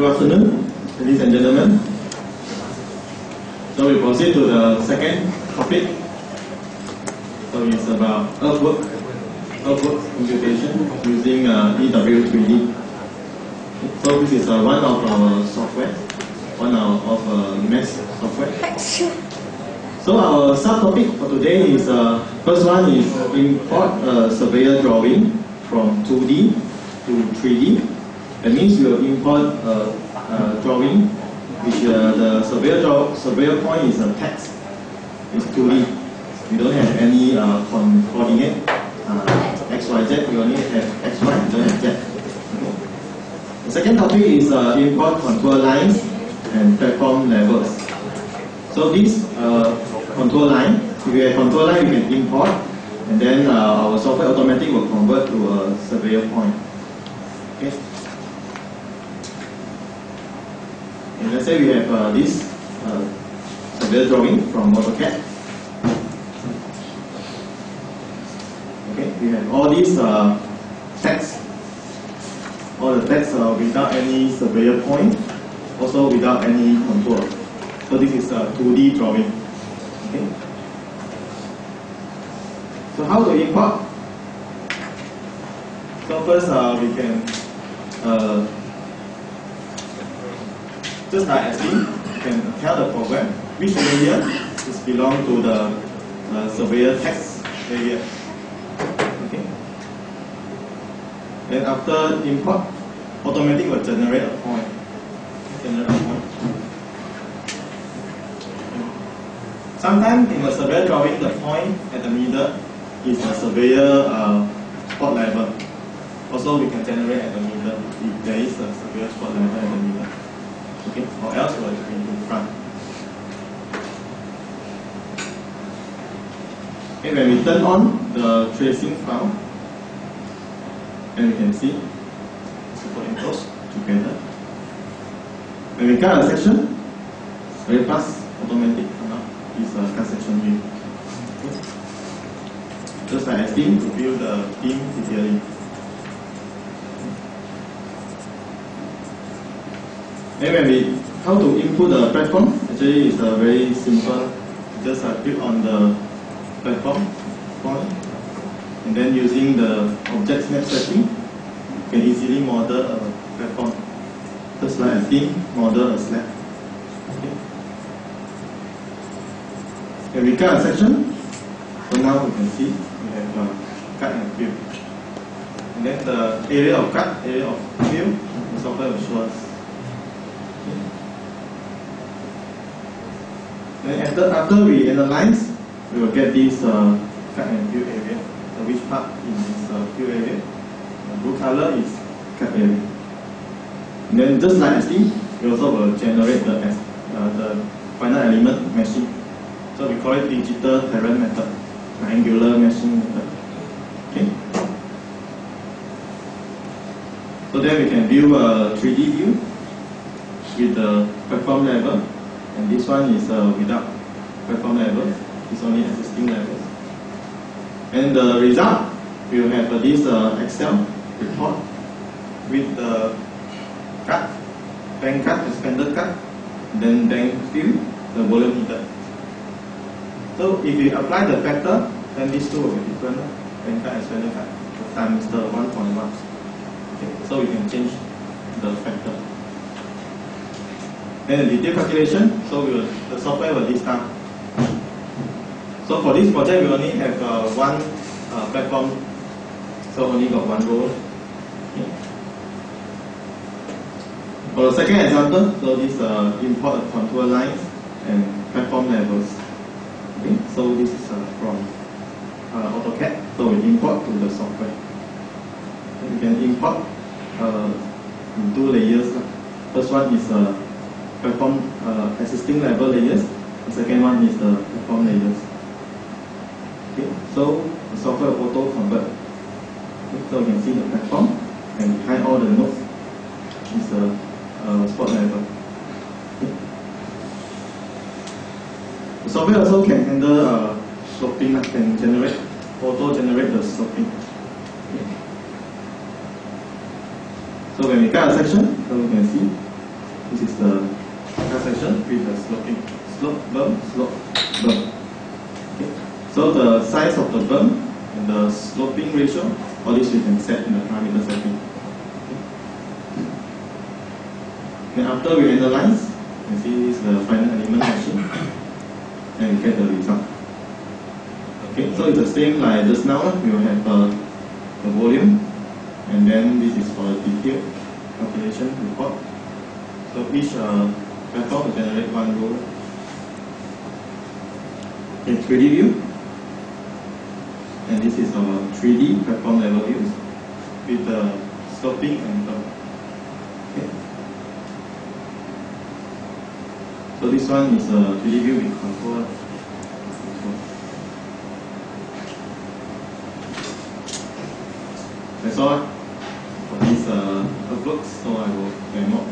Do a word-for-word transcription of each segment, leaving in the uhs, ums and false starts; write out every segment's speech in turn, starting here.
Good afternoon, ladies and gentlemen. So we proceed to the second topic. So it's about earthwork, earthwork computation using uh, E W three D. So this is uh, one of our software, one of, of uh, math software. So our subtopic for today is uh, first one is import a surveyor drawing from two D to three D. That means you will import a, a drawing which uh, the surveyor draw, surveyor point is a text. It's two D. We don't have any uh, coordinate uh, x, y, z. We only have x, y. We don't have z. Okay. The second topic is uh, import contour lines and platform levels. So this uh, contour line, if you have contour line, you can import, and then uh, our software automatically will convert to a surveyor point. Okay. And let's say we have uh, this uh, surveyor drawing from AutoCAD. Okay, we have all these uh, text, all the text uh, without any surveyor point, also without any contour. So this is a two D drawing. Okay. So how to import? So first uh, we can uh, just like asking, you can tell the program which area is belong to the uh, surveyor text area. Okay. Then after import, automatically will generate a point. Generate a point. Sometimes in the surveyor drawing, the point at the middle is the surveyor uh, spot level. Also, we can generate at the middle if there is a surveyor spot level at the middle. Okay, or else we'll be in front. Okay, when we turn on the tracing file, and we can see superimpose together. When we cut a section, very fast, automatic. Is a cut section view. Okay. Just like asking to view the beam detailing. Then when we how to input the platform, actually it's uh, very simple. Just uh, click on the platform point, and then using the object snap setting, you can easily model a platform. Just like asking, model a slab. Okay. When we cut a section, so now we can see we have uh, cut and fill. And then the area of cut, area of fill, the software will show us. Okay. Then after, after we analyze, we will get this uh, cut and fill area. So which part in this uh, fill area? The blue color is cut area. And then just like S D, we also will generate the, uh, the final element meshing. So we call it digital Terran method, angular meshing method. Okay. So then we can view a three D view with the platform level, and this one is uh, without platform level. It's only existing levels. And the result, we will have uh, this uh, Excel report with the cut, bank cut, expanded cut, then bank fill, the volume needed. So if you apply the factor, then these two will be different. Bank cut and expanded cut times the one point one. Okay, so we can change the factor. Then the detail calculation, so we will, the software will list down. So for this project, we only have uh, one uh, platform, so only got one row. Okay. For the second example, so this uh, import contour lines and platform levels. Okay, so this is uh, from uh, AutoCAD, so we import to the software. We can import uh, in two layers. First one is uh, platform uh, existing level layers. The second one is the platform layers. Okay, so the software will auto convert. Okay, so you can see the platform, and behind all the nodes is the uh, spot level. Okay. The software also can handle uh, sloping, can generate, auto generate the sloping. Okay. So when we cut a section, so we can see size of the berm and the sloping ratio, all this we can set in the parameter setting. Then after we analyze, you can see this is the final element machine, and we get the result. Okay, so it's the same like just now. We will have uh, the volume, and then this is for the detailed calculation report. So each uh, platform will generate one row. In three D view, and this is our three D platform level views with the sloping and berm. Okay. So this one is a three D view with control. That's all for these uh, workbooks, so I will demo.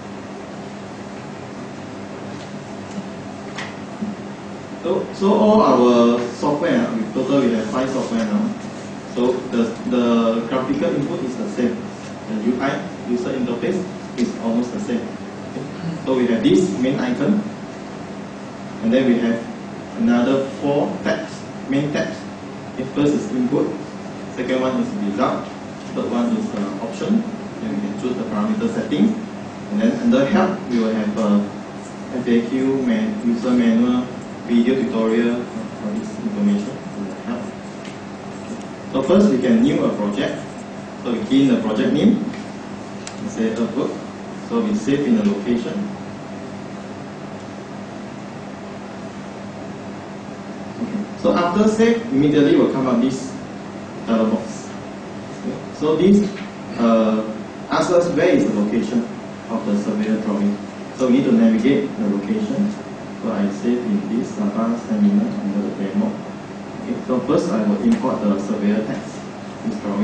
So, so all our software, we total we have five software now. So the, the graphical input is the same. The U I, user interface, is almost the same. Okay. So we have this main icon, and then we have another four tabs, main tabs. Okay. First is input, second one is result, third one is uh, option. Then we can choose the parameter setting, and then under help we will have uh, F A Q, man, user manual, video tutorial for this information to help. So first we can new a project. So we key in the project name, we say Earthwork. So we save in the location. Okay. So after save, immediately will come up this dialog box. Okay. So this uh, asks us where is the location of the surveyor drawing. So we need to navigate the location. So I save in this Sabah seminar under the demo. Okay, so first I will import the surveyor text, this drawing.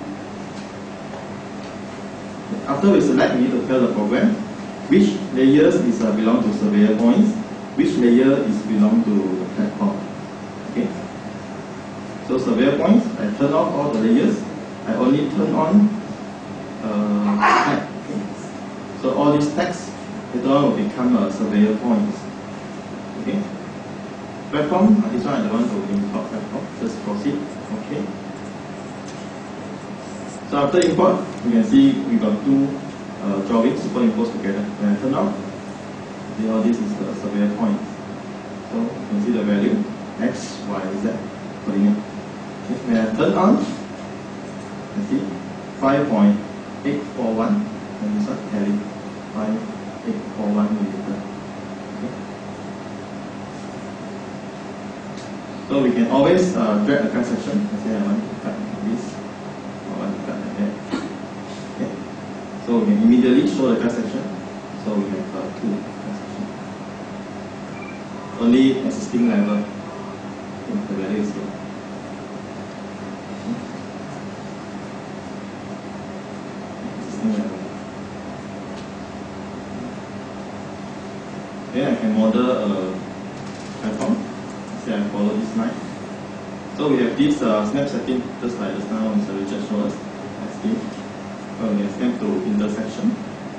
Okay, after we select, we need to tell the program which layers is uh, belong to surveyor points, which layer is belong to the platform. Okay. So surveyor points, I turn off all the layers. I only turn on uh, tag. Okay. So all these text later on will become a uh, surveyor points. Okay. Platform, uh, this one I don't want to import platform, just proceed. Okay. So after import, you can see we got two uh, drawings superimposed together. When I turn on, see all this is the surveyor point. So you can see the value X, Y, Z coordinate. Okay. When I turn on, you can see five point eight four one, and this one carry five point eight four one millimeter. So we can always uh, drag a cut section. Let's say I want to cut this, I want to cut like that. Okay. So we can immediately show the cut section. So we have uh, two cut sections. Only existing level. Okay, the value is here. Existing level. Then I can model a platform. Say I follow this line. So we have this uh, snap setting, just like just now Mister Richard showed us. Let's see. So we can snap to intersection.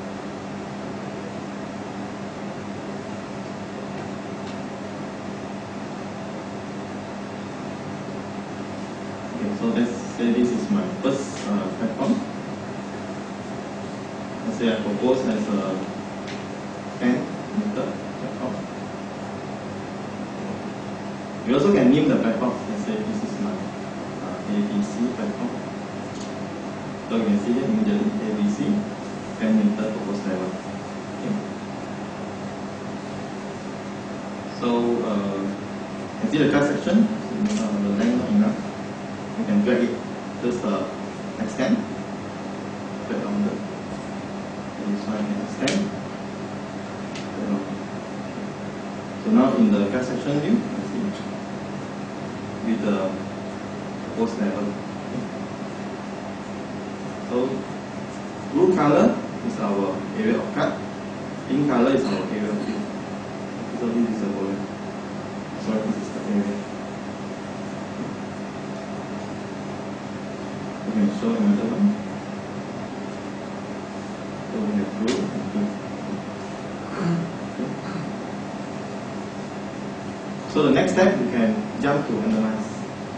Okay, so let's say this is my first uh, platform. Let's say I propose as a ten meter platform. You also can name the platform. Let's say this is my uh, A B C platform. So you can see here immediately A B C, ten meter proposed level. Okay. So uh, you can see the cut section. So, uh, the length not enough. You can drag it. Just uh, extend. Drag on the. This one I can extend. So now in the cut section view, with the post level. Okay. So blue color is our area of cut, pink color is our area of fill. So this is the volume. Sorry, this is the area. We can show another one. So we have blue and pink. Okay. So the next step we can jump to analyze.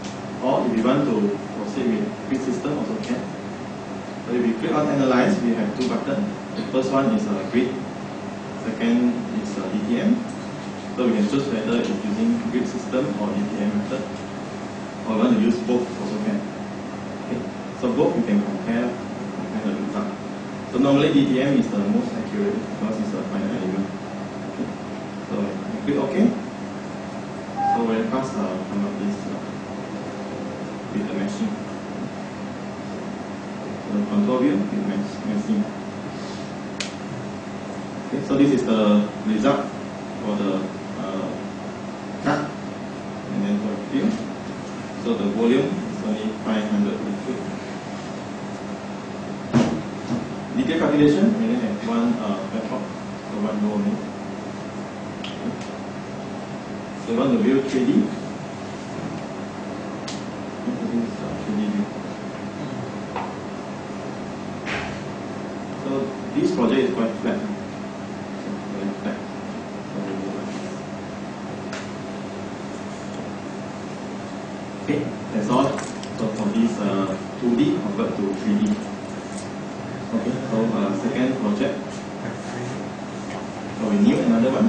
or if you want to proceed with grid system, also can. So if we click on Analyze, we have two buttons. The first one is uh, Grid, second is uh, D T M. So we can choose whether it's using grid system or D T M method, or we want to use both, also can. Okay. So both you can compare, compare the result. So normally D T M is the most accurate because it's a finite element. Okay. So we click OK. So very fast uh, come up this uh, with the machine. So the control view with machine. Okay. So this is the result for the uh, cut, and then for the fill. So the volume is only five hundred liquid. Detail calculation, we only have one uh, platform, so one row only. So we want to view three D. This is uh, three D view. So this project is quite flat. So very flat. Okay, that's all. So for this uh, two D convert to three D. Okay, so uh, second project. So we new another one.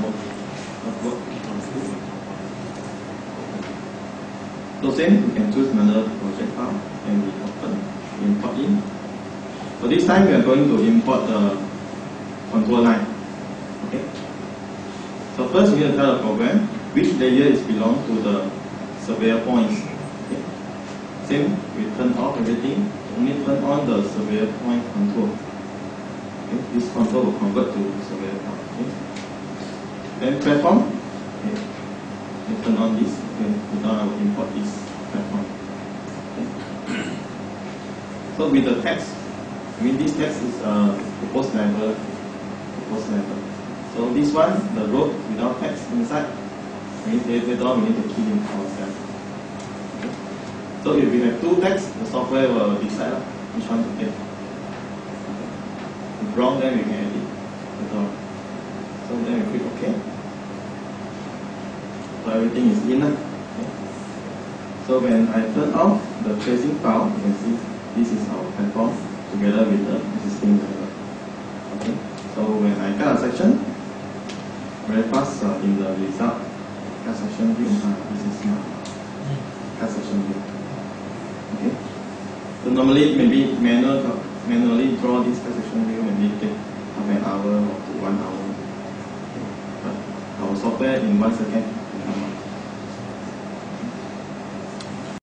So same, we can choose another project file and we open, import in. So this time we are going to import the control line. Okay. So first we need to tell the program which layer is belong to the surveyor points. Okay. Same, we turn off everything, only turn on the surveyor point control. Okay. This control will convert to surveyor point. Okay. Then platform. Okay. We turn on this. Okay. Now I will import this platform. Okay. So with the text, I mean this text is uh, proposed level, proposed level. So this one, the road without text inside. I mean later on we need to key in ourselves. Okay. So if we have two texts, the software will decide which one to take. Okay. If wrong, then we can edit later on. So then we click OK. So everything is in. Okay. So when I turn off the tracing file, you can see this is our platform together with the existing level. Okay. So when I cut a section, very fast uh, in the result, cut section view. Uh, this is my cut section view. Okay. So normally maybe manual manually draw this cut section view, maybe take half an hour or to one hour. Okay. But our software in one second